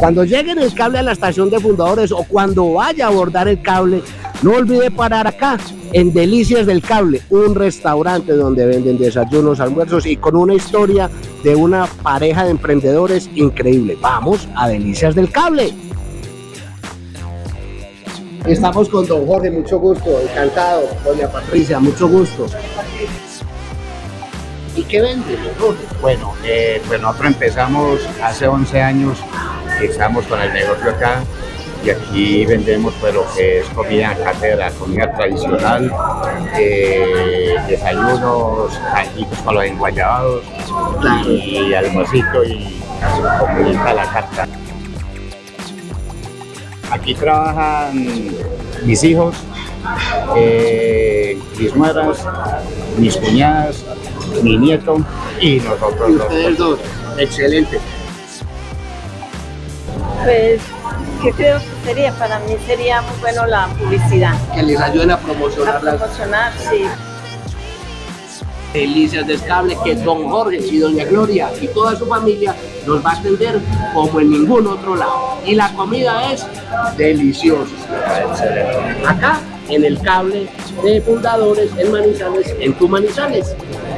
Cuando llegue en el cable a la estación de Fundadores o cuando vaya a abordar el cable, no olvide parar acá en Delicias del Cable, un restaurante donde venden desayunos, almuerzos y con una historia de una pareja de emprendedores increíble. Vamos a Delicias del Cable. Estamos con don Jorge, mucho gusto, encantado. Doña Patricia, mucho gusto. ¿Y qué vende, don Jorge? Bueno, pues nosotros empezamos hace 11 años, estamos con el negocio acá y aquí vendemos pues lo que es comida cátedra, comida tradicional, desayunos, calditos para los enguayabados, claro, y almuercito y comida a la carta. Aquí trabajan mis hijos, mis nueras, mis cuñadas, mi nieto y nosotros dos. Ustedes dos, excelente. Pues, ¿qué creo que sería? Para mí sería muy bueno la publicidad. Que les ayuden a promocionar. A promocionar, sí. Delicias del Cable, que don Jorge y doña Gloria y toda su familia nos va a atender como en ningún otro lado. Y la comida es deliciosa. Acá en el cable de Fundadores en Manizales, en tu Manizales.